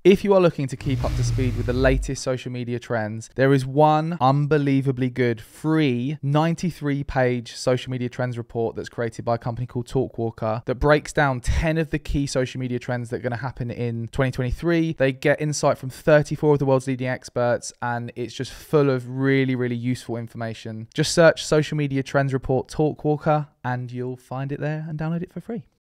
If you are looking to keep up to speed with the latest social media trends, there is one unbelievably good free 93-page social media trends report that's created by a company called Talkwalker that breaks down 10 of the key social media trends that are going to happen in 2023. They get insight from 34 of the world's leading experts, and it's just full of really, really useful information. Just search Social Media Trends Report Talkwalker and you'll find it there and download it for free.